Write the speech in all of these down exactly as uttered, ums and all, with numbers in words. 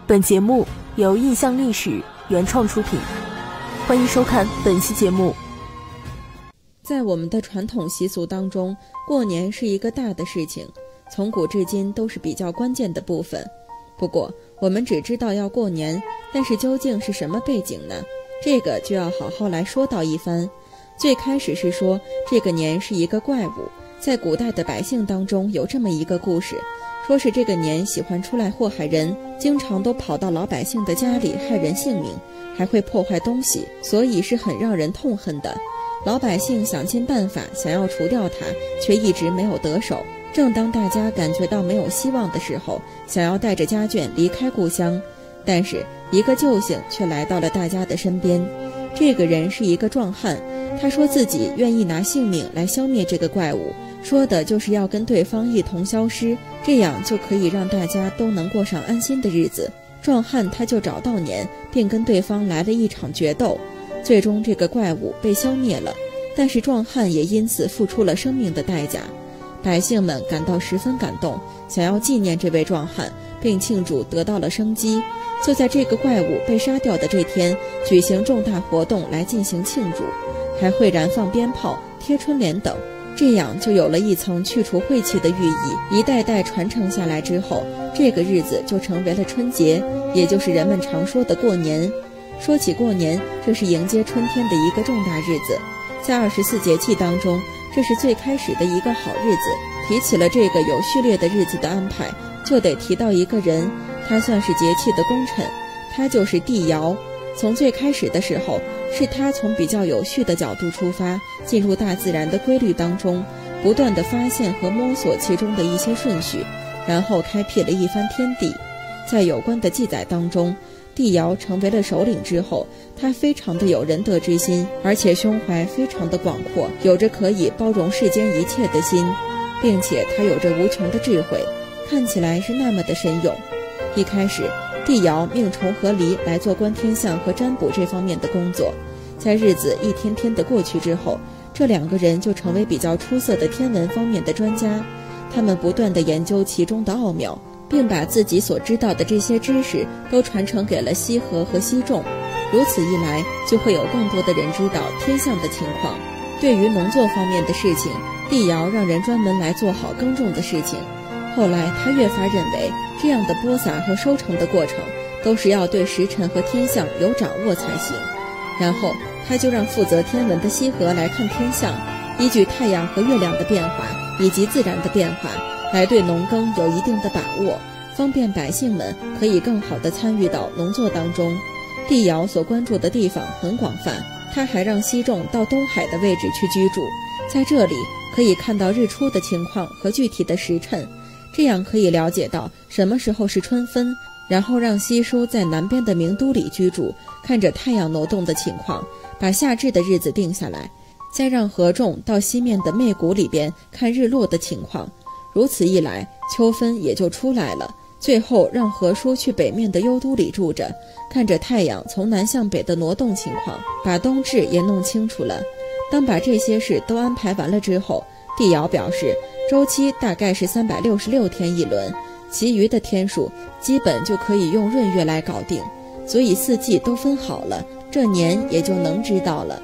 本节目由印象历史原创出品，欢迎收看本期节目。 在我们的传统习俗当中，过年是一个大的事情，从古至今都是比较关键的部分。不过我们只知道要过年，但是究竟是什么背景呢？这个就要好好来说道一番。最开始是说这个年是一个怪物，在古代的百姓当中有这么一个故事，说是这个年喜欢出来祸害人，经常都跑到老百姓的家里害人性命，还会破坏东西，所以是很让人痛恨的。老百姓想尽办法想要除掉它，却一直没有得手。正当大家感觉到没有希望的时候，想要带着家眷离开故乡，但是一个救星却来到了大家的身边。这个人是一个壮汉，他说自己愿意拿性命来消灭这个怪物，说的就是要跟对方一同消失，这样就可以让大家都能过上安心的日子。壮汉他就找到年，并跟对方来了一场决斗，最终这个怪物被消灭了，但是壮汉也因此付出了生命的代价。百姓们感到十分感动，想要纪念这位壮汉，并庆祝得到了生机。就在这个怪物被杀掉的这天，举行重大活动来进行庆祝，还会燃放鞭炮、贴春联等，这样就有了一层去除晦气的寓意。一代代传承下来之后，这个日子就成为了春节，也就是人们常说的过年。说起过年，这是迎接春天的一个重大日子，在二十四节气当中，这是最开始的一个好日子。提起了这个有序列的日子的安排，就得提到一个人，他算是节气的功臣，他就是帝尧。从最开始的时候，是他从比较有序的角度出发，进入大自然的规律当中，不断地发现和摸索其中的一些顺序，然后开辟了一番天地。在有关的记载当中，帝尧成为了首领之后，他非常的有仁德之心，而且胸怀非常的广阔，有着可以包容世间一切的心，并且他有着无穷的智慧，看起来是那么的神勇。一开始帝尧命重阖离来做观天象和占卜这方面的工作，在日子一天天的过去之后，这两个人就成为比较出色的天文方面的专家，他们不断地研究其中的奥妙，并把自己所知道的这些知识都传承给了羲和和羲仲。如此一来，就会有更多的人知道天象的情况。对于农作方面的事情，帝尧让人专门来做好耕种的事情。后来他越发认为，这样的播撒和收成的过程都是要对时辰和天象有掌握才行。然后他就让负责天文的羲和来看天象，依据太阳和月亮的变化以及自然的变化，来对农耕有一定的把握，方便百姓们可以更好地参与到农作当中。帝尧所关注的地方很广泛，他还让羲仲到东海的位置去居住，在这里可以看到日出的情况和具体的时辰，这样可以了解到什么时候是春分。然后让羲叔在南边的名都里居住，看着太阳挪动的情况，把夏至的日子定下来，再让何仲到西面的媚谷里边看日落的情况。如此一来，秋分也就出来了。最后让何叔去北面的幽都里住着，看着太阳从南向北的挪动情况，把冬至也弄清楚了。当把这些事都安排完了之后，帝尧表示周期大概是三百六十六天一轮，其余的天数基本就可以用闰月来搞定，所以四季都分好了，这年也就能知道了。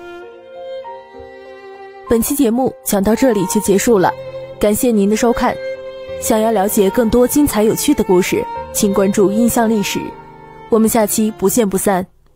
本期节目讲到这里就结束了，感谢您的收看。想要了解更多精彩有趣的故事，请关注印象历史，我们下期不见不散。